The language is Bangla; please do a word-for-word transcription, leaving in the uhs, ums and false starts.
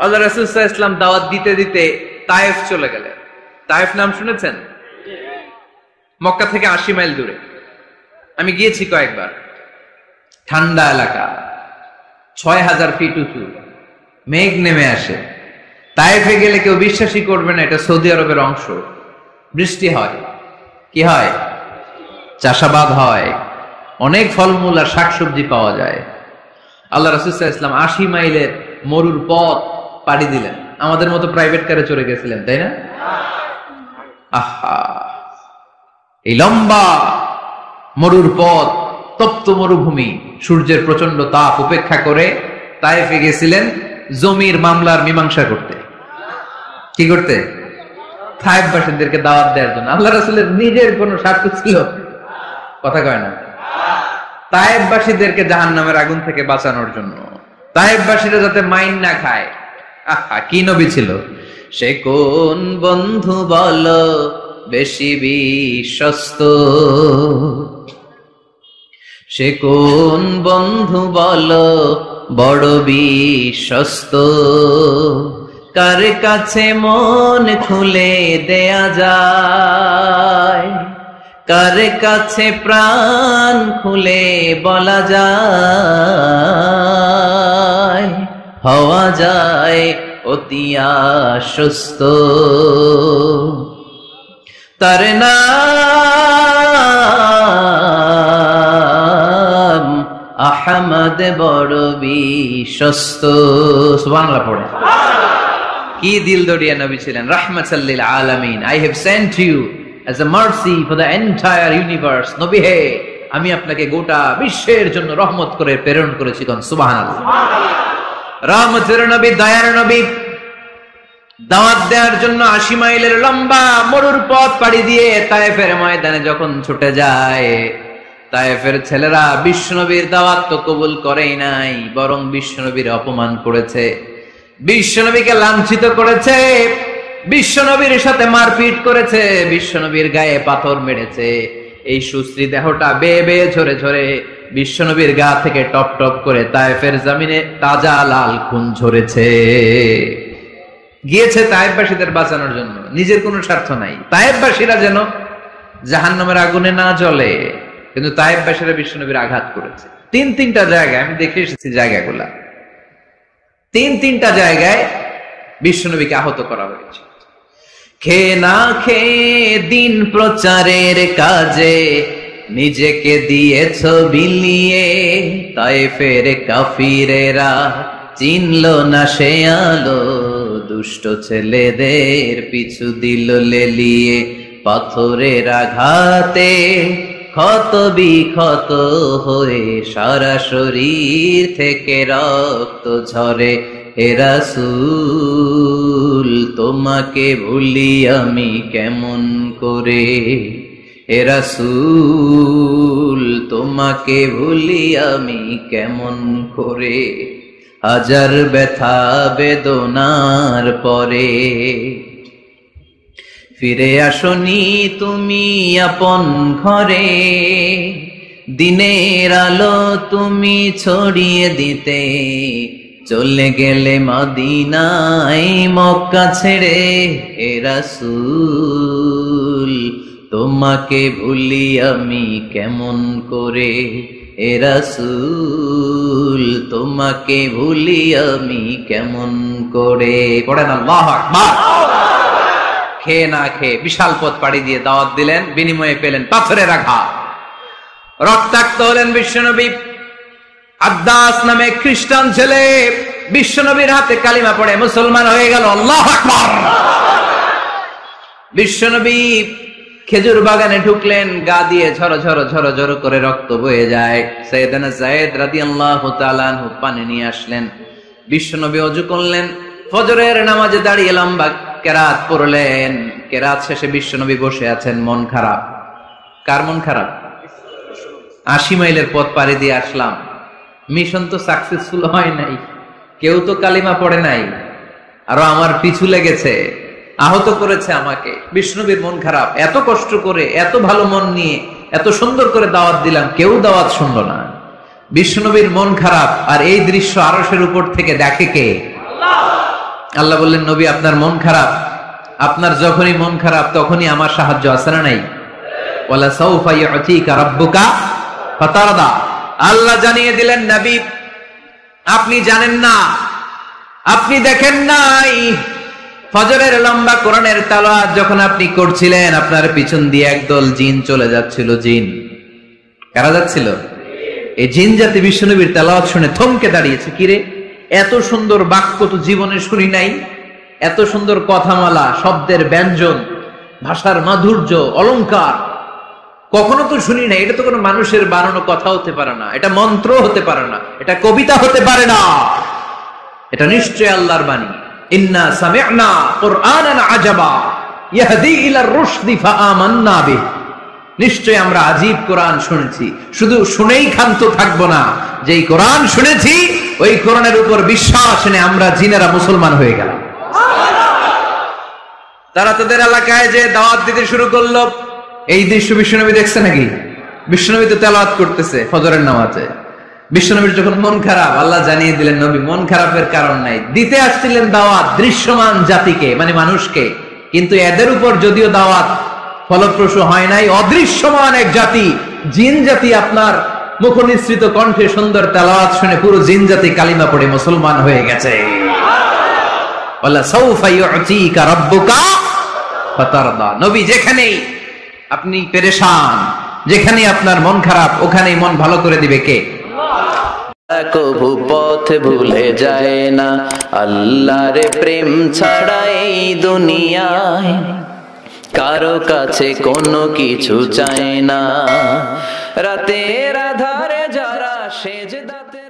আল্লাহ রাসূল সাল্লাল্লাহু আলাইহি ওয়াসাল্লাম দাওয়াত দিতে দিতে তায়েফ চলে গেলেন। তায়েফ নাম শুনেছেন? মক্কা থেকে আশি মাইল দূরে। আমি গিয়েছি কয়েকবার। ঠান্ডা এলাকা, ছয় হাজার ফিট উঁচু, মেঘ নেমে আসে। তায়েফে গেলে কেউ বিশ্বাসই করবে না এটা সৌদি আরবের অংশ। বৃষ্টি হয়, কি হয়? চাষাবাদ হয়, অনেক ফলমূল আর শাকসবজি পাওয়া যায়। আল্লাহ রাসূল সাল্লাল্লাহু আলাইহি ওয়াসাল্লাম আশি মাইলের মরুর পথ পাড়ি দিলেন। আমাদের মতো প্রাইভেট কারে চড়ে গেছিলেন, তাই না? আহা, এই লম্বা মরুর পথ, তপ্ত মরুভূমি, সূর্যের প্রচন্ড তাপ উপেক্ষা করে তায়েফে গেছিলেন জমির মামলার মীমাংসা করতে। কি করতে? তায়েফবাসীদেরকে দাওয়াত দেওয়ার জন্য। আল্লাহ রাসূলের নিজের কোনো স্বার্থ ছিল? কথা কয় না। তায়েফবাসীদেরকে জাহান্নামের আগুন থেকে বাঁচানোর জন্য, তায়েফবাসীরা যাতে মাইন না খায়। আহা, কি নবী ছিল! সে কোন বন্ধু বলো বেশি বিশ্বস্ত, সে কোন বন্ধু বলো বড় বিশ্বস্ত, কার কাছে মন খুলে দেয়া যায়, কার কাছে প্রাণ খুলে বলা যায়, হওয়া যায় অতি আশ্বস্ত। তার নাম আহমদ, বড় বিশ্বস্ত। সুবহানাল্লাহ পড়ে। কি দিল দরিয়া নবী ছিলেন, রাহমাতাল লিল আলামিন। I have sent you as a mercy for the entire universe. নবী হে, আমি আপনাকে গোটা বিশ্বের জন্য রহমত করে প্রেরণ করেছি। কোন সুবহানাল্লাহ। রহমতের নবী, দয়ার নবী, দাওয়াত দেওয়ার জন্য আশি মাইলের লম্বা মরুর পথ পাড়ি দিয়ে তায়েফের ময়দানে যখন ছুটে যায়, তায়েফের ছেলেরা বিশ্বনবীর দাওয়াত তো কবুল করেই নাই, বরং বিশ্বনবীর অপমান করেছে, বিশ্বনবীকে লাঞ্ছিত করেছে, বিশ্বনবীর সাথে মারপিট করেছে, বিশ্বনবীর গায়ে পাথর মেরেছে। এই সুশ্রী দেহটা বেয়ে বেয়ে ঝরে ঝরে বিশ্বনবীর গা থেকে টপ টপ করে তায়েফের জমিনে তাজা লাল খুন ঝরেছে। গিয়েছে তায়েফবাসীদের বাঁচানোর জন্য, নিজের কোনো স্বার্থ নাই। তায়েফবাসীরা যেন জাহান্নামের আগুনে না জ্বলে, কিন্তু তায়েফবাসীরা বিশ্বনবীর আঘাত করেছে। তিন তিনটা জায়গায় আমি দেখে এসেছি, জায়গাগুলা তিন তিনটা জায়গায় বিশ্বনবীকে আহত করা হয়েছে। খেয়ে না খেয়ে দিন প্রচারের কাজে নিজেকে দিয়েছ বিলিয়ে, তায়েফের কাফিরেরা চিনল না সে আলো, দুষ্ট ছেলেদের পিছু দিল লেলিয়ে, পাথরের আঘাতে ক্ষত বিক্ষত হয়ে সারা শরীর থেকে রক্ত ঝরে। হে রাসূল, তোমাকে ভুলি আমি কেমন করে, হে রাসূল, তোমাকে ভুলি আমি কেমন করে, হাজার ব্যথা বেদনার পরে ফিরে আসনি তুমি আপন ঘরে, দিনের আলো তুমি ছড়িয়ে দিতে, চলে গেলে মদিনায় মক্কা ছেড়ে। হে রাসূল, তোমাকে ভুলি আমি কেমন করে, হে রাসূল, তোমাকে ভুলি আমি কেমন করে। পড়েন আল্লাহু আকবার। খেয়ে না খেয়ে বিশাল পথ পাড়ি দিয়ে দাওয়াত দিলেন, বিনিময়ে পেলেন পাথরের আঘাত, রক্তাক্ত হলেন বিশ্বনবী। আদ্দাস নামে খ্রিস্টান ছেলে বিশ্বনবীর হাতে কালিমা পড়ে মুসলমান হয়ে গেল। আল্লাহু আকবার। বিশ্বনবী খেজুর বাগানে ঢুকলেন, গা দিয়ে ঝরো ঝরো ঝরো ঝরো করে রক্ত বয়ে যায়। সাইয়েদনা যায়েদ রাদিয়াল্লাহু তাআলা আনহু পানি নিয়ে আসলেন। বিশ্বনবী ওযু করলেন, ফজরের নামাজে দাঁড়িয়ে লম্বা কেরাত পড়লেন। কেরাত শেষে বিশ্বনবী বসে আছেন, মন খারাপ। কার মন খারাপ? আশি মাইলের পথ পাড়ি দিয়ে আসলাম, মিশন তো সাকসেসফুল হয় নাই, কেউ তো কালিমা পড়ে নাই, আরো আমার পিছু লেগেছে, আহত করেছে আমাকে। বিষ্ণুবীর মন খারাপ। এত কষ্ট করে, এত ভালো মন নিয়ে, এত সুন্দর করে দাওয়াত দিলাম, কেউ দাওয়াত শুনলো না। বিষ্ণুবীর মন খারাপ। আর এই দৃশ্য আরশের উপর থেকে দেখে কে? আল্লাহ। আল্লাহ বললেন, নবী আপনার মন খারাপ, আপনার যখনই মন খারাপ তখনই আমার সাহায্য আছে না নাই? ওয়ালা সাউফা ইউতিকা রাব্বুকা ফাতারদা। আল্লাহ জানিয়ে দিলেন, নবী আপনি জানেন না, আপনি দেখেন নাই, ফজরের লম্বা কোরআনের তেলাওয়াত যখন আপনি করছিলেন, আপনার পিছন দিয়ে একদল জিন চলে যাচ্ছিল। জিন কারা যাচ্ছিল? এই জিন জাতি বিশ্বনবীর তেলাওয়াত শুনে থমকে দাঁড়িয়েছে। কিরে, এত সুন্দর বাক্য তো জীবনে শুনি নাই, এত সুন্দর কথামালা, শব্দের ব্যঞ্জন, ভাষার মাধুর্য, অলংকার কখনো তো শুনি নাই। এটা তো কোনো মানুষের বানানো কথা হতে পারে না, এটা মন্ত্র হতে পারে না, এটা কবিতা হতে পারে না, এটা নিশ্চয় আল্লাহর বাণী। ইন্না সামি'না কুরআনান আজাবা ইয়াহদি ইলার রুশদি ফাআমান্না বিহি। নিশ্চয় আমরা আজীব কোরআন শুনেছি, শুধু শুনেই ক্ষান্ত থাকবো না, যেই কোরআন শুনেছি ওই কোরআনের উপর বিশ্বাস এনে আমরা জিনেরা মুসলমান হয়ে গেলাম। তারা তাদের এলাকায় যে দাওয়াত দিতে শুরু করলো, এই দৃশ্য বিশ্বনবী দেখছে নাকি? বিশ্বনবী তো তেলাওয়াত করতেছে ফজরের নামাজে। বিশ্বনবীর যখন মন খারাপ, আল্লাহ জানিয়ে দিলেন, নবী মন খারাপের কারণ নাই, দিতে আসছিলেন দাওয়াত দৃশ্যমান জাতিকে, মানে মানুষকে, কিন্তু এদের উপর যদিও দাওয়াত ফলপ্রসূ হয় নাই, অদৃশ্যমান এক জাতি জিন জাতি আপনার মুখনিসৃত কণ্ঠে সুন্দর তেলাওয়াত শুনে পুরো জিন জাতি কালিমা পড়ে মুসলমান হয়ে গেছে। ওয়ালা সাউফা ইউতিকা রাব্বুকা ফাতারদা। নবী যেখানেই আপনি পেরেশান, যেখানে আপনার মন খারাপ, ওখানেই মন ভালো করে দিবে কে? কবু পথ ভুলে যায় না, আল্লাহর প্রেম ছাড়া এই দুনিয়ায় কারো কাছে কোনো কিছু চায় না। রাতের আধারে যারা সেজদাতে